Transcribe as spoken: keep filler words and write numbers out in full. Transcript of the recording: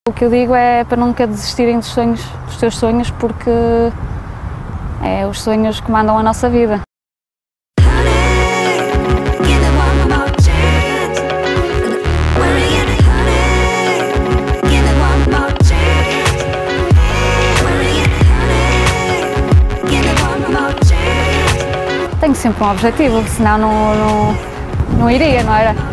O que eu digo é para nunca desistirem dos sonhos, dos teus sonhos, porque é os sonhos que comandam a nossa vida. Tenho sempre um objetivo, senão não, não, não iria, não era?